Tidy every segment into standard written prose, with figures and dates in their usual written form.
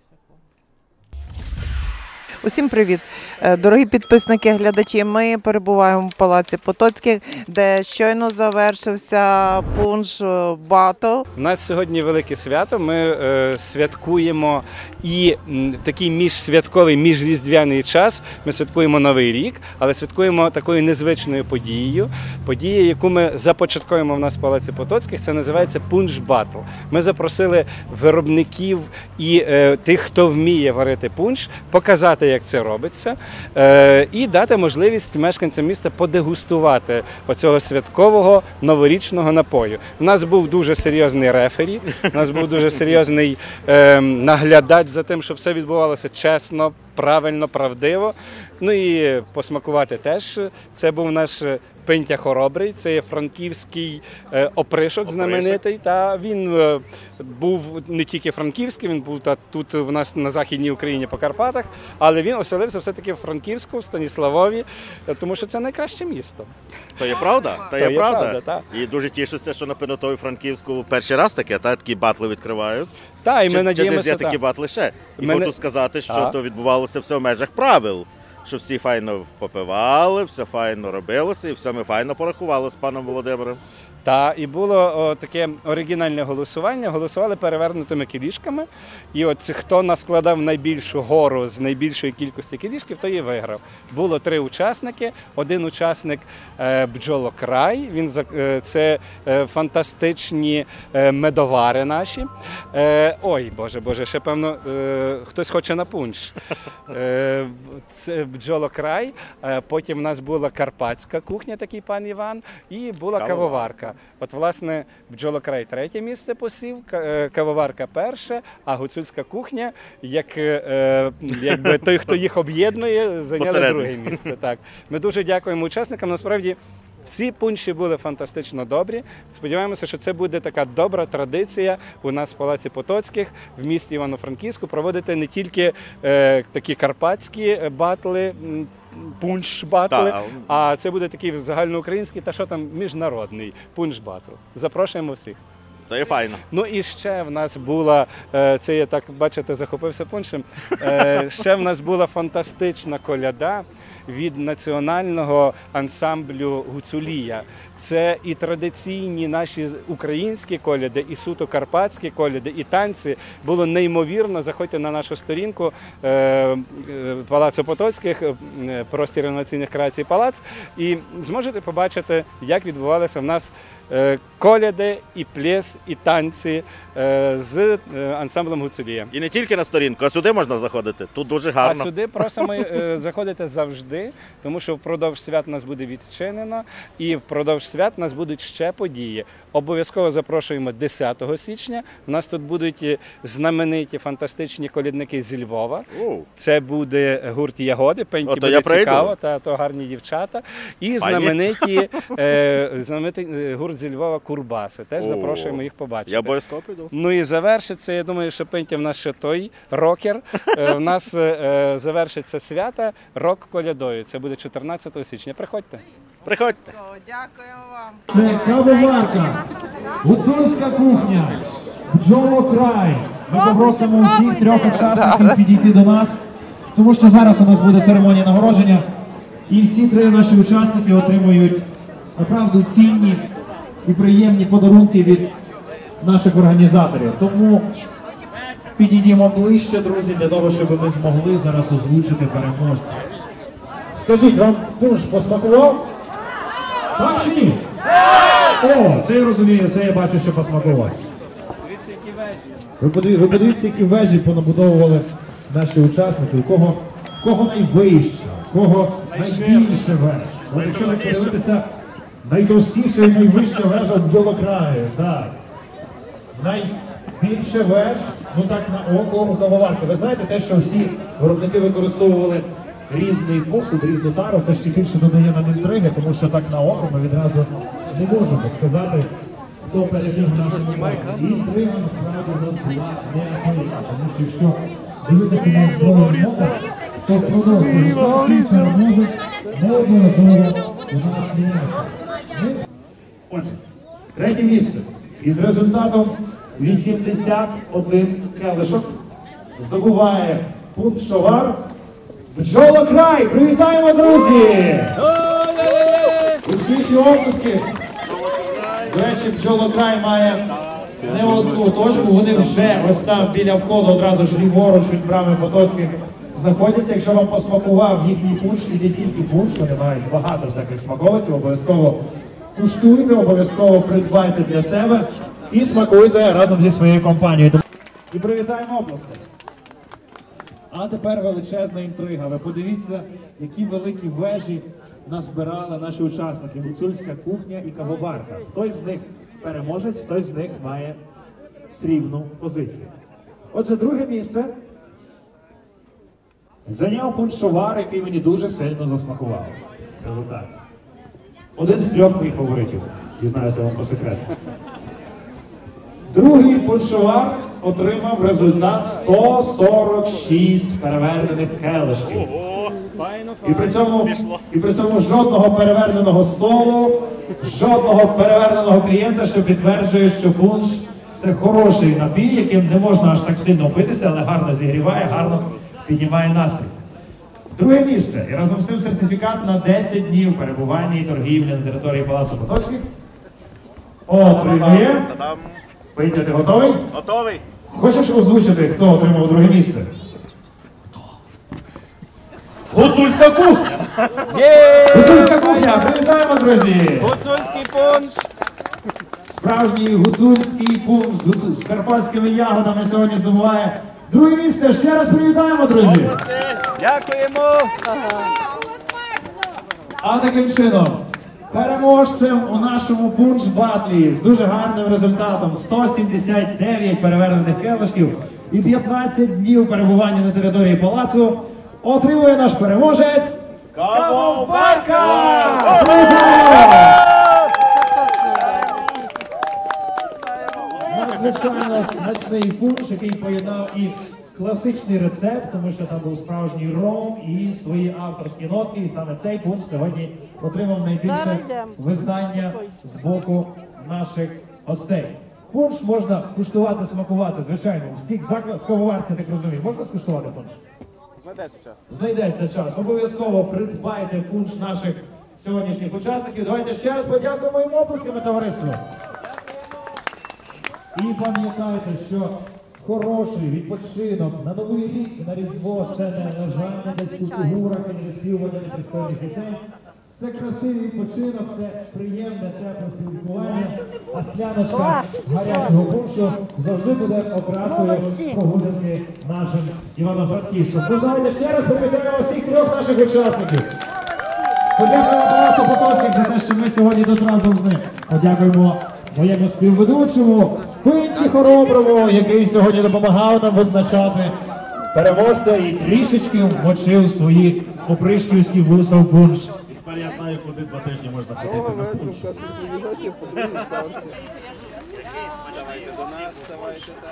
Усім привіт, дорогі підписники, глядачі. Ми перебуваємо в палаці Потоцьких, де щойно завершився пунш батл. У нас сьогодні велике свято. Ми святкуємо і такий міжсвятковий, міжріздвяний час. Ми святкуємо Новий рік, але святкуємо такою незвичною подією. Подія, яку ми започаткуємо в нас в палаці Потоцьких, це називається пунш батл. Ми запросили виробників і тих, хто вміє варити пунш, показати, як це робиться, і дати можливість мешканцям міста подегустувати оцього святкового новорічного напою. У нас був дуже серйозний рефері, у нас був дуже серйозний наглядач за тим, щоб все відбувалося чесно, правильно, правдиво. Ну і посмакувати теж. Це був наш Пинтя Хоробрий, це є франківський опришок знаменитий. Та він був не тільки франківський, він був тут у нас на Західній Україні по Карпатах, але він оселився все-таки в Франківську, в Станіславові, тому що це найкраще місто. То є правда? То є правда. І дуже тішуся, що на Пинотові Франківську перший раз такі батли відкривають. Та, і ми Чи надіємося, такі батли ще? І Ми хочу сказати, що то відбувалося все в межах правил. Що всі файно попивали, все файно робилося і все ми файно порахували з паном Володимиром. Так, і було таке оригінальне голосування, голосували перевернутими кілішками, і от хто наскладав найбільшу гору з найбільшої кількості кілішків, той і виграв. Було 3 учасники, один учасник бджолокрай, це фантастичні медовари наші. Ой, Боже, ще певно хтось хоче на пунш. Це бджолокрай, потім в нас була карпатська кухня, такий пан Іван, і була кавоварка. От, власне, бджолокрай 3-е місце посів, кавоварка 1-е, а гуцульська кухня, якби той, хто їх об'єднує, зайняли 2-е місце. Так. Ми дуже дякуємо учасникам. Насправді, всі пунші були фантастично добрі. Сподіваємося, що це буде така добра традиція у нас в палаці Потоцьких, в місті Івано-Франківську, проводити не тільки такі карпатські батли, пунш-батли, а це буде такий загальноукраїнський та що там міжнародний пунш-батл. Запрошуємо всіх. То є файно. Ну і ще в нас була, це я так, бачите, захопився пуншем, ще в нас була фантастична коляда від національного ансамблю «Гуцулія». Це і традиційні наші українські коляди, і суто карпатські коляди, і танці. Було неймовірно. Заходьте на нашу сторінку Палацу Потоцьких, простір інноваційних креацій Палац, і зможете побачити, як відбувалися в нас коляди, і пляс, і танці з ансамблем «Гуцулія». І не тільки на сторінку, а сюди можна заходити. Тут дуже гарно. А сюди просимо заходити завжди, тому що впродовж свят нас буде відчинено, і впродовж свят нас будуть ще події. Обов'язково запрошуємо 10 січня. У нас тут будуть знамениті фантастичні колядники зі Львова. Це буде гурт «Ягоди», Пеньки буде цікаво, то гарні дівчата. І знаменитий гурт зі Львова «Курбаси». Теж запрошуємо їх побачити. Я обов'язково прийду. Ну і завершиться, я думаю, що Пентя в нас ще той рокер. У нас завершиться свята рок-колядою. Це буде 14 січня. Приходьте. Приходьте. Дякуємо вам. Це кавоварка, гуцульська кухня, бджолокрай. Ми попросимо всіх 3 учасників підійти до нас, тому що зараз у нас буде церемонія нагородження. І всі 3 наші учасники отримують направду цінні і приємні подарунки від наших організаторів. Тому підійдімо ближче, друзі, для того, щоб ми змогли зараз озвучити переможців. Скажіть, вам пунш посмакував? Так чи ні? О, це я розумію, це я бачу, що посмакував. Дивіться, які вежі. Ви подивіться, які вежі понабудовували наші учасники. Кого найвища, кого найбільше веж. От якщо ви подивитися, найтовстіша і найвища вежа в бджолокраї. Так. Найбільше веж, ну так на око у кавоварки. Ви знаєте те, що всі виробники використовували різний посуд, різну тару, це ще більше додає нам інтриги, тому що так на око ми відразу не можемо сказати, хто переміг нашому і інтрига насправді у нас була неабияка, тому що якщо дивитися на збройну мову, то впродовж перемоги не обов'язково у нас міняється. Отже, 3 місце із результатом 81 келишок здобуває пуншовар «Бджолокрай». Привітаємо, друзі! Гучніші оплески. До речі, «Бджолокрай» має не одну точку, вони вже ось там біля входу, одразу ж ліворуч від брами Потоцьких знаходяться. Якщо вам посмакував їхній пунш, і не тільки пунш, вони мають багато всяких смаколиків, обов'язково куштуйте, обов'язково придбайте для себе і смакуйте разом зі своєю компанією. І привітаємо оплески. А тепер величезна інтрига. Ви подивіться, які великі вежі назбирали наші учасники. Гуцульська кухня і кавоварка. Хтось з них переможець, хтось з них має срібну позицію. Отже, друге місце зайняв пуншовар, який мені дуже сильно засмакував. Скажу так. Один з 3 моїх фаворитів. Дізнаюся вам по секрету. Другий пуншовар отримав результат 146 перевернених келишків. І при цьому жодного переверненого столу, жодного переверненого клієнта, що підтверджує, що пунш – це хороший напій, яким не можна аж так сильно впитися, але гарно зігріває, гарно піднімає настрій. Друге місце. І разом з тим сертифікат на 10 днів перебування і торгівлі на території Палацу Потоцьких. Отримує. Петя, ти готовий? Готовий? Хочеш озвучити, хто отримав друге місце? Гуцульська кухня! Гуцульська кухня! Привітаємо, друзі! Гуцульський пунш! Справжній гуцульський пунш з карпатськими ягодами сьогодні здобуває друге місце. Ще раз привітаємо, друзі! Дякуємо! А таким чином, переможцем у нашому пунш-батлі з дуже гарним результатом 179 перевернених келишків і 15 днів перебування на території палацу отримує наш переможець Кавоварка! Надзвичайно смачний пунш, який поєднав і класичний рецепт, тому що там був справжній ром і свої авторські нотки. І саме цей пунш сьогодні отримав найбільше визнання з боку наших гостей. Пунш можна куштувати, смакувати, звичайно, у всіх закладах, в кавоварці, так розумію. Можна скуштувати пунш? Знайдеться час. Знайдеться час. Обов'язково придбайте пунш наших сьогоднішніх учасників. Давайте ще раз подякуємо їм оплесками, товариство. І пам'ятайте, що хороший відпочинок на Новий рік і на Різдво – це не лежання десь у фігурах, не співання непристойних пісень. Це красивий відпочинок, це приємне, тепле спілкування, а скляночка гарячого пуншу завжди буде окрасою прогулянки нашим Івано-Франківськом. Тож давайте ще раз привітаємо всіх 3 наших учасників. Подякуємо Палацу Потоцьких за те, що ми сьогодні тут разом з ним. Подякуємо моєму співведучому Пинті Хороброву, який сьогодні допомагав нам визначати переможця і трішечки вмочив свої опришківські вуса в пунш. Тепер я знаю, куди 2 тижні можна ходити на пунш. Ставайте до нас, ставайте так.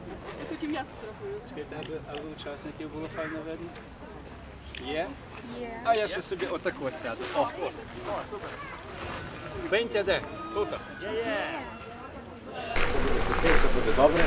Чекайте, аби учасників було файно видно. Є? Є. А я ще собі отако сяду. О, супер. Бентя де? Тут. Це буде добре.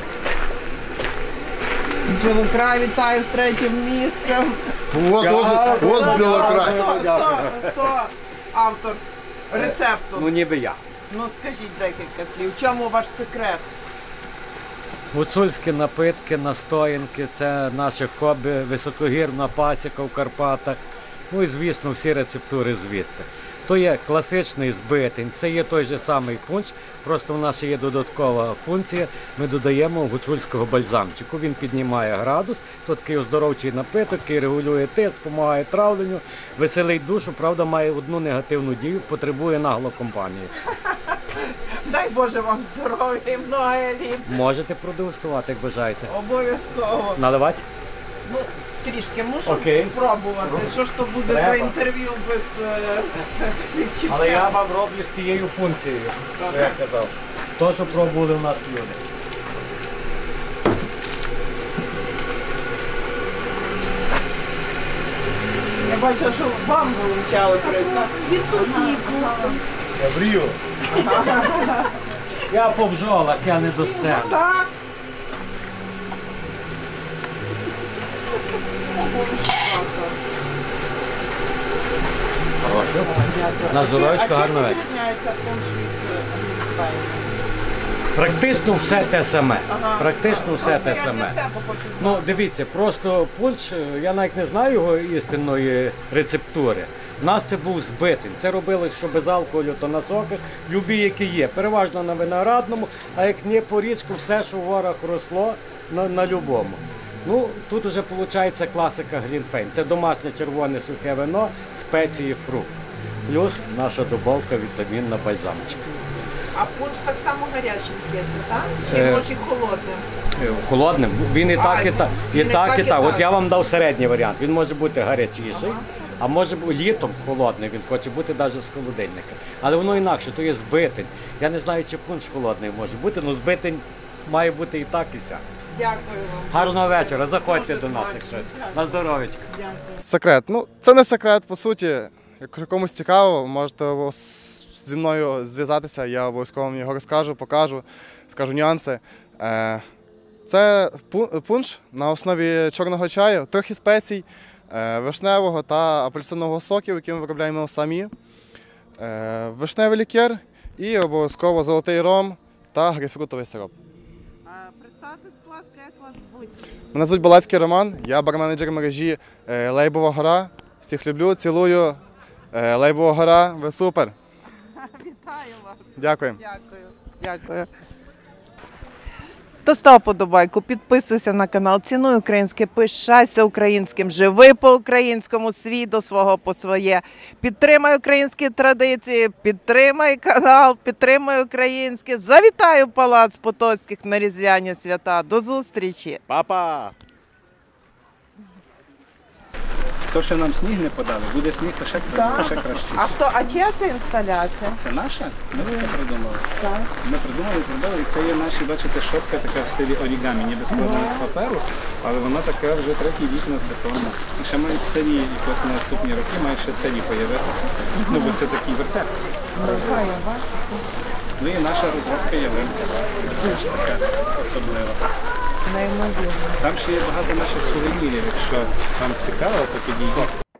Бджолокрай, вітаю з 3-м місцем. От Білокрай. Хто автор рецепту? Ну ніби я. Ну скажіть декілька слів. В чому ваш секрет? Гуцульські напитки, настоянки, це наше хобі, високогірна пасіка в Карпатах. Ну і звісно всі рецептури звідти. То є класичний збитень, це є той же самий пунш, просто в нас є додаткова функція, ми додаємо гуцульського бальзамчику, він піднімає градус, то такий оздоровчий напиток, який регулює тиск, допомагає травленню, веселить душу, правда має одну негативну дію, потребує нагло компанії. Дай Боже вам здоров'я і много літ. Можете продегустувати, як бажаєте. Обов'язково. Наливати? Ну, трішки мушу Окей. спробувати. Що ж то буде Треба. за інтерв'ю без відчуття? Але я вам роблю з цією функцією, що я казав. То, що пробували в нас люди. Я бачу, що вам вилучали просто. Відсутні. Добрію. Я по бджолах, я не до сцени. Так. На здоров'ячко, гарного А чим вечора. відрізняється пунш від глінтвейну? Практично все те саме. Ага. Практично все те Я саме. для себе хочу Ну, знати. дивіться, просто пунш, я навіть не знаю його істинної рецептури. У нас це був збитень. Це робилось, що без алкоголю, то на соках, любі, які є. Переважно на виноградному, а як не по річку, все, що в горах росло, на любому. Ну, тут вже виходить класика глінтвейн. Це домашнє червоне сухе вино, спеції, фрукт. Плюс наша добавка вітамінна бальзамчик. А пунш так само гарячим п'ється, так? Чи може і холодним? Холодним. Він і так, і так. І він так, і так. От я вам дав середній варіант. Він може бути гарячіший, а може бути літом холодний, він хоче бути навіть з холодильника. Але воно інакше, то є збитень. Я не знаю, чи пунш холодний може бути, але збитень має бути і так, і сяк. Дякую вам. Гарного вечора, заходьте Дуже до нас, смачно. якщо на здоров'ячко. Дякую. Секрет. Ну, це не секрет, по суті. Якщо комусь цікаво, можете зі мною зв'язатися, я обов'язково вам його розкажу, покажу, скажу нюанси. Це пунш на основі чорного чаю, трохи спецій, вишневого та апельсинового соків, які ми виробляємо самі, вишневий лікер і обов'язково золотий ром та грейпфрутовий сироп. Представтесь, будь ласка, як вас звуть? Мене звуть Балацький Роман, я бар-менеджер мережі Лейбова гора. Всіх люблю, цілую. Лейбова гора, ви супер. Вітаю вас. Дякую. Дякую. Дякую. То став подобайку, підписуйся на канал, цінуй українське, пишайся українським, живи по-українському, свій до свого по своє. Підтримай українські традиції, підтримай канал, підтримай українське. Завітаю в Палац Потоцьких на різдвяні свята. До зустрічі. Папа! То, що нам сніг не подали, буде сніг, то ще краще. А чия це інсталяція? Це наша? Ми таке придумали. Ми придумали, зробили, і це є наші, бачите, шопка така в стилі орігамі, ніби складена з паперу, але вона така вже третій рік у нас бетонна. І ще мають цілі, якось на наступні роки, мають ще цілі появитися. Ну, бо це такий вертеп. Ну і наша розробка ялинка. Така особлива. Неймовірно. Там ще є багато наших сувенірів, якщо вам цікаво, то підійдіть.